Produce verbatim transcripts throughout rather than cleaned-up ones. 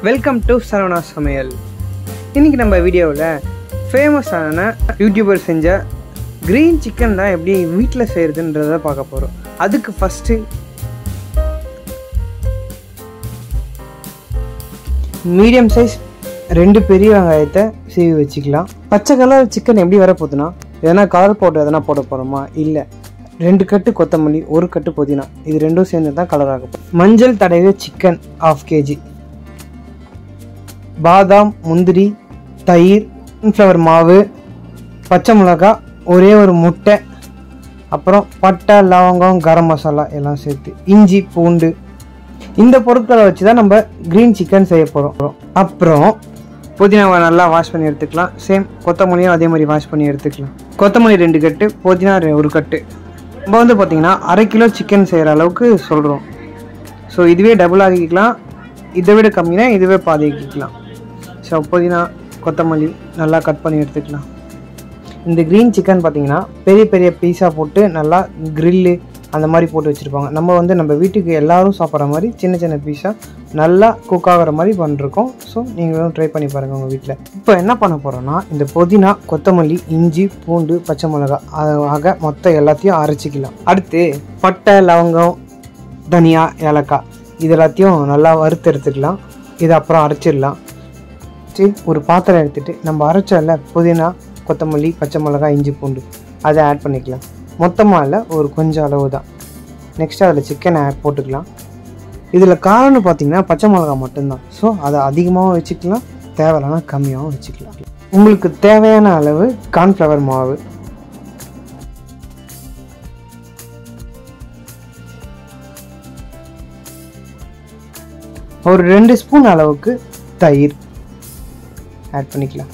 Welcome to Saravana சமையல். இன்றைக்கி நம்ம வீடியோவில் ஃபேமஸான யூடியூபர் செஞ்ச க்ரீன் சிக்கன் தான் எப்படி வீட்டில் செய்கிறதுன்றதை பார்க்க போகிறோம். அதுக்கு ஃபஸ்ட்டு மீடியம் சைஸ் ரெண்டு பெரிய வெங்காயத்தை சீவி வச்சுக்கலாம். பச்சை கலர் சிக்கன் எப்படி வர போகுதுன்னா, எதனா கலர் பவுடர் எதனா போட போகிறோமா? இல்லை, ரெண்டு கட்டு கொத்தமல்லி, ஒரு கட்டு புதினா, இது ரெண்டும் சேர்ந்து தான் கலர் ஆகும். மஞ்சள் தடவிய சிக்கன் ஆஃப் கேஜி, பாதாம், முந்திரி, தயிர், ஃப்ளவர் மாவு, பச்சை மிளகாய், ஒரே ஒரு முட்டை, அப்புறம் பட்டை, லவங்கம், கரம் மசாலா எல்லாம் சேர்த்து, இஞ்சி, பூண்டு, இந்த பொருட்களை வச்சு தான் நம்ம க்ரீன் சிக்கன் செய்ய போகிறோம். அப்புறம் புதினாவை நல்லா வாஷ் பண்ணி எடுத்துக்கலாம். சேம் கொத்தமல்லியும் அதே மாதிரி வாஷ் பண்ணி எடுத்துக்கலாம். கொத்தமல்லி ரெண்டு கட்டு, புதினா ஒரு கட்டு. நம்ம வந்து பார்த்திங்கன்னா அரை கிலோ சிக்கன் செய்கிற அளவுக்கு சொல்கிறோம். ஸோ இதுவே டபுள் ஆக்கிக்கலாம், இதை விட கம்மினா இதுவே பாதி ஆக்கிக்கலாம். ஸோ புதினா, கொத்தமல்லி நல்லா கட் பண்ணி எடுத்துக்கலாம். இந்த க்ரீன் சிக்கன் பார்த்திங்கன்னா பெரிய பெரிய பீஸாக போட்டு நல்லா க்ரில்லு அந்த மாதிரி போட்டு வச்சுருப்பாங்க. நம்ம வந்து நம்ம வீட்டுக்கு எல்லோரும் சாப்பிட்ற மாதிரி சின்ன சின்ன பீஸாக நல்லா குக் ஆகிற மாதிரி பண்ணிருக்கோம். ஸோ நீங்களும் ட்ரை பண்ணி பாருங்கள் உங்கள் வீட்டில். இப்போ என்ன பண்ண போகிறோன்னா, இந்த புதினா, கொத்தமல்லி, இஞ்சி, பூண்டு, பச்சை மிளகாய் ஆக மொத்தம் எல்லாத்தையும் அரைச்சிக்கலாம். அடுத்து பட்டை, லவங்கம், தனியா, ஏலக்காய் இது எல்லாத்தையும் நல்லா வறுத்து எடுத்துக்கலாம். இதை அப்புறம் அரைச்சிடலாம். ஒரு பாத்திரம் எடுத்துகிட்டு நம்ம அரைச்சல புதினா, கொத்தமல்லி, பச்சை மிளகாய், இஞ்சி, பூண்டு அதை ஆட் பண்ணிக்கலாம். மொத்தமாக இல்லை, ஒரு கொஞ்சம் அளவு தான். நெக்ஸ்ட்டு அதில் சிக்கனை ஆட் போட்டுக்கலாம். இதில் காரம்னு பார்த்திங்கன்னா பச்சை மிளகாய் மட்டும்தான். ஸோ அதை அதிகமாகவும் வச்சுக்கலாம், தேவையில்லைனா கம்மியாகவும் வச்சுக்கலாம். உங்களுக்கு தேவையான அளவு கார்ன்ஃப்ளவர் மாவு, ஒரு ரெண்டு ஸ்பூன் அளவுக்கு தயிர் ஆட் பண்ணிக்கலாம்.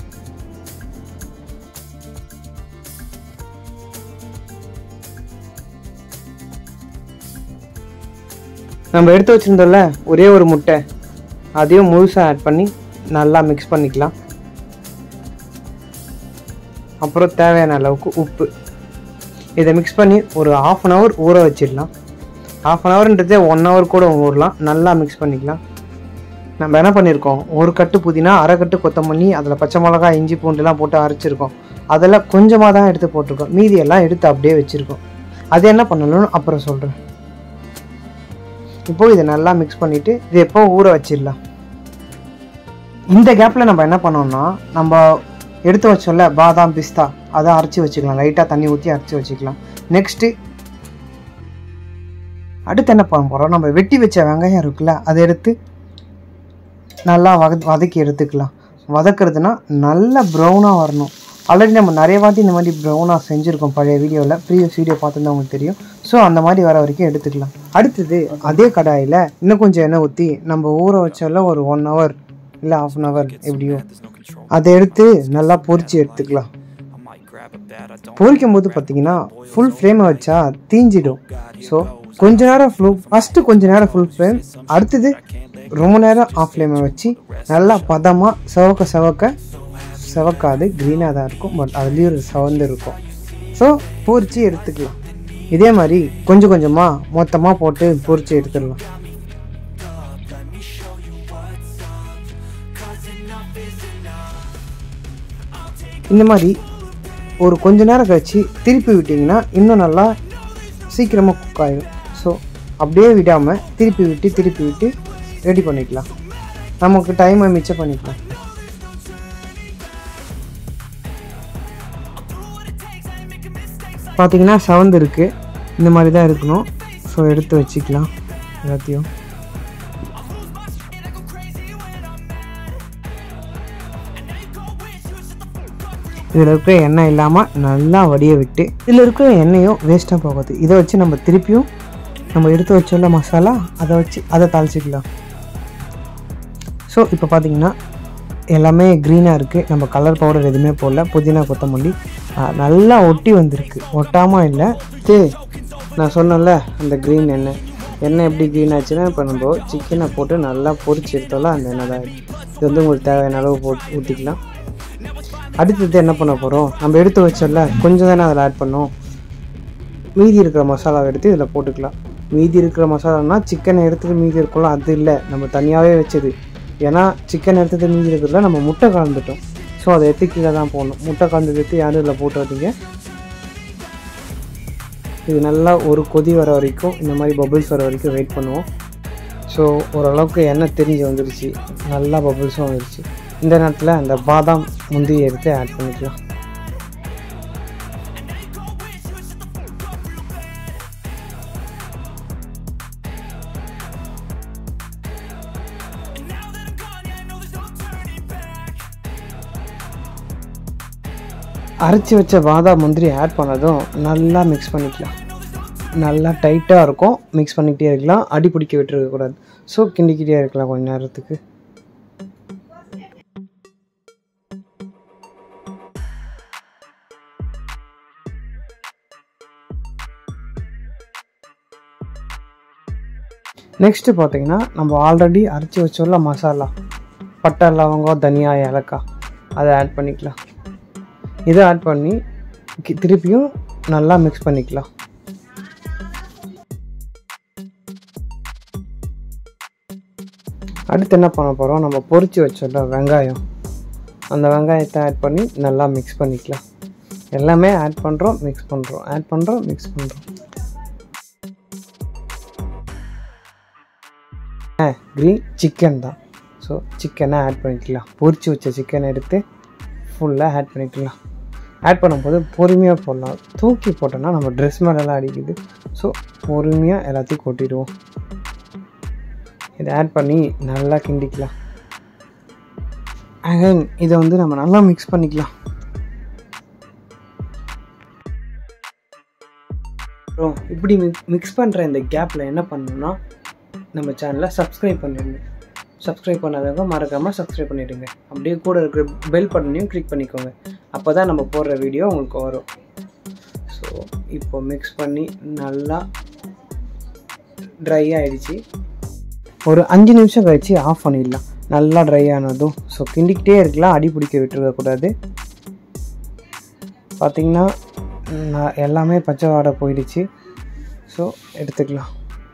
நம்ம எடுத்து வச்சுருந்தோம்ல ஒரே ஒரு முட்டை, அதையும் முழுசாக ஆட் பண்ணி நல்லா மிக்ஸ் பண்ணிக்கலாம். அப்புறம் தேவையான அளவுக்கு உப்பு, இதை மிக்ஸ் பண்ணி ஒரு ஆஃப் அன் ஹவர் ஊற வச்சிடலாம். ஆஃப் அன் ஹவர்ன்றதே ஒன் ஹவர் கூட ஊறலாம். நல்லா மிக்ஸ் பண்ணிக்கலாம். நம்ம என்ன பண்ணியிருக்கோம், ஒரு கட்டு புதினா, அரை கட்டு கொத்தமல்லி, அதில் பச்சை மிளகாய், இஞ்சி, பூண்டுலாம் போட்டு அரைச்சிருக்கோம். அதெல்லாம் கொஞ்சமாக தான் எடுத்து போட்டிருக்கோம், மீதியெல்லாம் எடுத்து அப்படியே வச்சுருக்கோம். அது என்ன பண்ணணும்னு அப்புறம் சொல்கிறேன். இப்போது இதை நல்லா மிக்ஸ் பண்ணிவிட்டு இது எப்போ ஊற வச்சிடலாம். இந்த கேப்பில் நம்ம என்ன பண்ணோம்னா, நம்ம எடுத்து வச்சோம்ல பாதாம், பிஸ்தா, அதை அரைச்சி வச்சுக்கலாம். லைட்டாக தண்ணி ஊற்றி அரைச்சி வச்சுக்கலாம். நெக்ஸ்ட்டு அடுத்து என்ன பண்ண போகிறோம், நம்ம வெட்டி வச்ச வெங்காயம் இருக்குல்ல, அதை எடுத்து நல்லா வத வதக்கி எடுத்துக்கலாம். வதக்கிறதுனா நல்லா ப்ரௌனாக வரணும். ஆல்ரெடி நம்ம நிறைய வாட்டி இந்த மாதிரி ப்ரௌனாக செஞ்சுருக்கோம் பழைய வீடியோவில், ப்ரீவியஸ் வீடியோ பார்த்துருந்தா உங்களுக்கு தெரியும். ஸோ அந்த மாதிரி வர வரைக்கும் எடுத்துக்கலாம். அடுத்தது அதே கடாயில் இன்னும் கொஞ்சம் எண்ணெய் ஊற்றி நம்ம ஊற வச்சால ஒரு ஒன் ஹவர் இல்லை ஆஃப் அன் ஹவர் எப்படியோ அதை எடுத்து நல்லா பொரித்து எடுத்துக்கலாம். பொரிக்கும் போது பார்த்தீங்கன்னா ஃபுல் ஃப்ளேமை வச்சா தீஞ்சிடும். ஸோ கொஞ்ச நேரம் ஃபுல் ஃபஸ்ட்டு கொஞ்ச நேரம் ஃபுல் ஃப்ளேம், அடுத்தது ரொம்ப நேரம் ஆஃப் ஃப்ளேமை வச்சு நல்லா பதமாக செவக்க செவக்க செவக்காது, க்ரீனாக தான் இருக்கும், பட் அதுலேயும் ஒரு சவந்து இருக்கும். ஸோ பொரித்து எடுத்துக்கலாம். இதே மாதிரி கொஞ்சம் கொஞ்சமாக மொத்தமாக போட்டு பொரித்து எடுத்துடலாம். இந்த மாதிரி ஒரு கொஞ்ச நேரம் கழிச்சு திருப்பி விட்டிங்கன்னா இன்னும் நல்லா சீக்கிரமாக குக் ஆகிடும். ஸோ அப்படியே விடாமல் திருப்பி விட்டு திருப்பி விட்டு ரெடி பண்ணிக்கலாம். நமக்கு டைமை மிச்சம் பண்ணிக்கலாம். பார்த்திங்கன்னா சவுந்து இருக்குது, இந்த மாதிரி தான் இருக்கணும். ஸோ எடுத்து வச்சுக்கலாம் எல்லாத்தையும். இதில் இருக்கிற எண்ணெய் இல்லாமல் நல்லா வடிய விட்டு, இதில் இருக்கிற எண்ணெயும் வேஸ்ட்டாக போகாது. இதை வச்சு நம்ம திருப்பியும் நம்ம எடுத்து வச்சோம்ல மசாலா, அதை வச்சு அதை தாளிச்சிக்கலாம். ஸோ இப்போ பார்த்திங்கன்னா எல்லாமே க்ரீனாக இருக்குது. நம்ம கலர் பவுடர் எதுவுமே போடல. புதினா, கொத்தமல்லி நல்லா ஒட்டி வந்திருக்கு, ஒட்டாமல் இல்லை. தே நான் சொன்னேன்ல அந்த க்ரீன் எண்ணெய் எண்ணெய் எப்படி க்ரீன் ஆச்சுன்னா, இப்போ நம்ம சிக்கனை போட்டு நல்லா பொரிச்சு எடுத்தாலும் அந்த எண்ணெய் தான். இது வந்து உங்களுக்கு தேவையான அளவு போட்டு ஊற்றிக்கலாம். அடுத்தது என்ன பண்ண போகிறோம், நம்ம எடுத்து வச்சோம்ல கொஞ்சம் தானே அதில் ஆட் பண்ணோம். மீதி இருக்கிற மசாலாவை எடுத்து இதில் போட்டுக்கலாம். மீதி இருக்கிற மசாலானா சிக்கனை எடுத்துகிட்டு மீதி இருக்கும்ல, அது இல்லை, நம்ம தனியாகவே வச்சது. ஏன்னா சிக்கன் எடுத்து தெரிஞ்சு இருக்கிறதுல நம்ம முட்டை கலந்துட்டோம். ஸோ அதை எடுத்து கீழே தான் போடணும். முட்டை கலந்து எடுத்து யாரும் இதில் போட்டுறதுங்க. இது நல்லா ஒரு கொதி வர வரைக்கும் இந்த மாதிரி பபிள்ஸ் வர வரைக்கும் வெயிட் பண்ணுவோம். ஸோ ஓரளவுக்கு எண்ணெய் தெரிஞ்சு வந்துருச்சு, நல்லா பபிள்ஸும் வந்துருச்சு. இந்த நேரத்தில் அந்த பாதாம் முந்திரி எடுத்து ஆட் பண்ணிக்கலாம். அரைச்சி வச்ச பாதாம் முந்திரி ஆட் பண்ணதும் நல்லா மிக்ஸ் பண்ணிக்கலாம். நல்லா டைட்டாக இருக்கும், மிக்ஸ் பண்ணிக்கிட்டே இருக்கலாம், அடி பிடிக்க விட்டுருக்கக்கூடாது. ஸோ கிண்டிக்கிட்டே இருக்கலாம் கொஞ்ச நேரத்துக்கு. நெக்ஸ்ட்டு பார்த்தீங்கன்னா நம்ம ஆல்ரெடி அரைச்சி வச்சோம்ல மசாலா, பட்டை லவங்கம் தனியா ஏலக்காய், அதை ஆட் பண்ணிக்கலாம். இதை ஆட் பண்ணி திருப்பியும் நல்லா மிக்ஸ் பண்ணிக்கலாம். அடுத்து என்ன பண்ண போகிறோம், நம்ம பொரிச்சு வச்சோம்ல வெங்காயம், அந்த வெங்காயத்தை ஆட் பண்ணி நல்லா மிக்ஸ் பண்ணிக்கலாம். எல்லாமே ஆட் பண்ணுறோம், மிக்ஸ் பண்ணுறோம், ஆட் பண்ணுறோம், மிக்ஸ் பண்ணுறோம். க்ரீன் சிக்கன் தான். ஸோ சிக்கனை ஆட் பண்ணிக்கலாம். பொரிச்சு வச்ச சிக்கனை எடுத்து ஃபுல்லாக ஆட் பண்ணிக்கலாம். ஆட் பண்ணும்போது பொறுமையாக போடலாம். தூக்கி போட்டோன்னா நம்ம ட்ரெஸ் மேலெல்லாம் அடிக்குது. ஸோ பொறுமையாக எல்லாத்தையும் கொட்டிடுவோம். இதை ஆட் பண்ணி நல்லா கிண்டிக்கலாம். அகைன் இதை வந்து நம்ம நல்லா மிக்ஸ் பண்ணிக்கலாம். அப்புறம் இப்படி மிக்ஸ் பண்ணுற இந்த கேப்பில் என்ன பண்ணணும்னா நம்ம சேனலை சப்ஸ்கிரைப் பண்ணிடணும். சப்ஸ்கிரைப் பண்ணாதவங்க மறக்காமல் சப்ஸ்கிரைப் பண்ணிவிடுங்க. அப்படியே கூட இருக்கிற பெல் பட்டனையும் கிளிக் பண்ணிக்கோங்க. அப்போ தான் நம்ம போடுற வீடியோ உங்களுக்கு வரும். ஸோ இப்போ மிக்ஸ் பண்ணி நல்லா ட்ரை ஆகிடுச்சு. ஒரு அஞ்சு நிமிஷம் கழித்து ஆஃப் பண்ணிடலாம். நல்லா ட்ரை ஆனதும் ஸோ கிண்டிக்கிட்டே இருக்கலாம், அடி பிடிக்க விட்டுருக்கக்கூடாது. பார்த்திங்கன்னா நான் எல்லாமே பச்சை வாடை போயிடுச்சு. ஸோ எடுத்துக்கலாம்.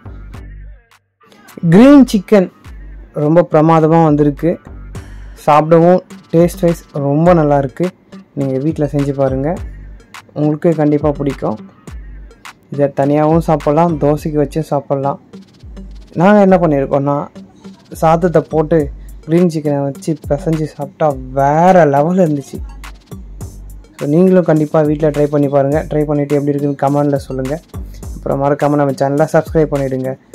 க்ரீன் சிக்கன் ரொம்ப பிரமாதமாக வந்திருக்கு. சாப்பிடவும் டேஸ்ட் வைஸ் ரொம்ப நல்லாயிருக்கு. நீங்கள் வீட்டில் செஞ்சு பாருங்கள், உங்களுக்கு கண்டிப்பாக பிடிக்கும். இதை தனியாகவும் சாப்பிட்லாம், தோசைக்கு வச்சு சாப்பிட்லாம். நாங்கள் என்ன பண்ணியிருக்கோன்னா சாதத்தை போட்டு க்ரீன் சிக்கனை வச்சு பிசைஞ்சு சாப்பிட்டா வேறு லெவலில் இருந்துச்சு. ஸோ நீங்களும் கண்டிப்பாக வீட்டில் ட்ரை பண்ணி பாருங்கள். ட்ரை பண்ணிவிட்டு எப்படி இருக்குன்னு கமெண்டில் சொல்லுங்கள். அப்புறம் மறக்காமல் நம்ம சேனலை சப்ஸ்கிரைப் பண்ணிவிடுங்க.